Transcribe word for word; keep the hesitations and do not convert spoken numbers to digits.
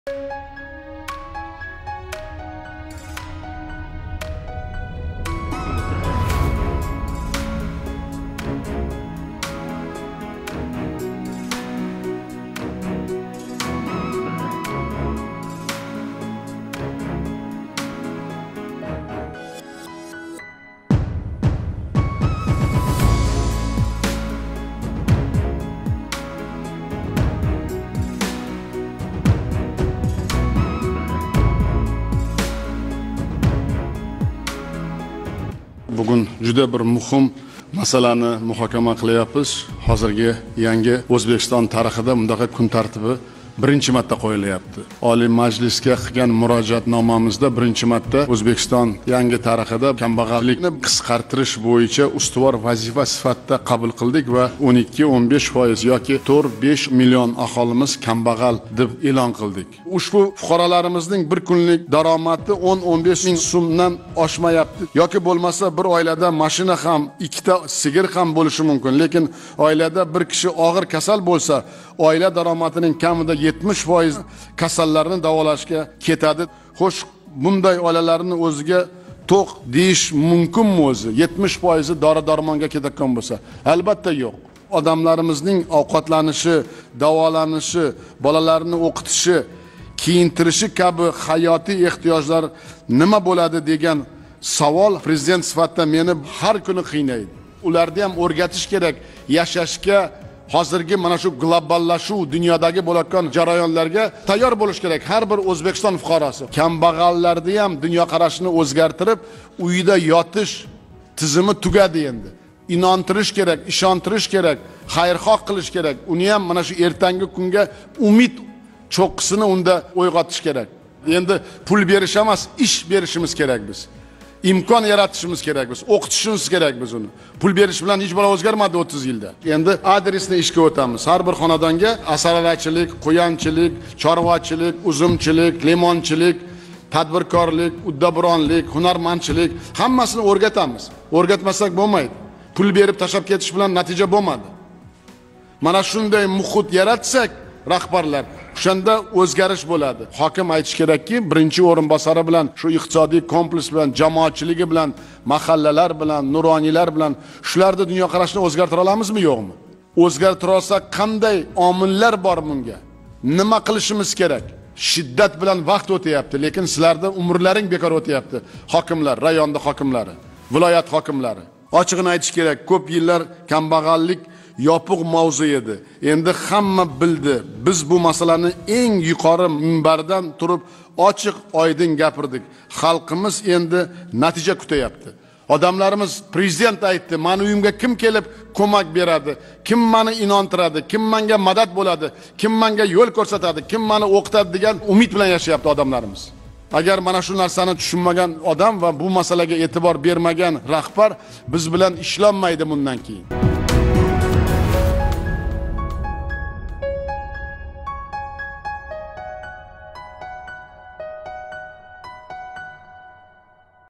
Bugun juda bir muhim masalani muhokama qilyapmiz. Hozirgi yangi O'zbekiston tarixida bunday kun tartibi birinchi marta qo'yilyapti. Oliy Majlisga qilgan murojaatnomamizda birinchi marta O'zbekiston yangi tarixida kambag'allikni qisqartirish bo'yicha ustuvor vazifa sifatida qabul qildik va o'n ikki o'n besh foiz yoki to'rt besh million aholimiz kambag'al deb e'lon qildik. Ushbu fuqarolarimizning bir kunlik daromadi o'n o'n besh ming so'mdan oshmayapti. Yoki bo'lmasa bir oilada mashina ham, ikkita sigir ham bo'lishi mumkin, lekin oilada bir kishi og'ir kasal bo'lsa, oila daromadining kamida yetmish foiz kasallarni davolashga ketadi. Xo'sh, bunday oilalarning o'ziga to'q deyish mumkinmi o'zi? yetmish foiz dori-darmonga ketayotgan bo'lsa, albatta yo'q. Odamlarimizning ovqatlanishi, davolanishi, bolalarni o'qitishi, kiyintirishi kabi hayotiy ehtiyojlar nima bo'ladi degan savol prezident sifatida meni har kuni qiynaydi. Ularni ham o'rgatish kerak, yashashga, hozirgi mana shu globallashuv dunyodagi bo'layotgan jarayonlarga tayyor bo'lish kerak har bir O'zbekiston fuqarosi. Kambag'allarni ham dunyoqarashini o'zgartirib, uyda yotish tizimi tugadi endi. Inontirish kerak, ishontirish kerak, xayrxoh qilish kerak. Uni ham mana shu ertangi kunga umid cho'qqisini unda uyg'otish kerak. Endi pul berish emas, ish berishimiz kerak biz. İmkon yaratishimiz kerak biz, o'qitishimiz kerak biz uni. Pul berish bilan hech bir o'zgarmadi o'ttiz yilda. Endi adresni ishga o'tamiz. Har bir xonadonga asalarichilik, qo'yanchilik, chorvachilik, uzumchilik, limonchilik, tadbirkorlik, uddaburonlik, hunarmandchilik hammasini o'rgatamiz. O'rgatmasak bo'lmaydi. Pul berib tashab ketish bilan natija bo'lmadi. Mana shunday muhit yaratsak, rahbarlar, o'shanda o'zgarish bo'ladi. Hokim aytish kerakki, birinchi o'rinbosari bilan, shu iqtisodiy kompleks bilan, jamoatchiligi bilan, mahallalar bilan, nuroniylar bilan shularni dunyoqarashini o'zgartira olamizmi, yo'qmi? O'zgartira olsak, qanday omillar bor bunga? Nima qilishimiz kerak? Shiddat bilan vaqt o'tyapti, lekin sizlarning umrlaring bekor o'tyapti. Hokimlar, rayonda hokimlari, viloyat hokimlari. Ochig'ini aytish kerak, ko'p yillar kambag'allik yopiq mavzu edi. Endi hamma bildi. Biz bu masalani eng yuqori minbardan turib ochiq oydin gapirdik. Xalqimiz endi natija kutyapti. Odamlarimiz prezident aytdi, "Meni uyimga kim kelib ko'mak beradi? Kim meni inontiradi? Kim menga madad bo'ladi? Kim menga yo'l ko'rsatadi? Kim meni o'qitadi?" degan umid bilan yashayapti odamlarimiz. Agar mana shu narsani tushunmagan odam va bu masalaga e'tibor bermagan rahbar biz bilan ishlanmaydi bundan keyin.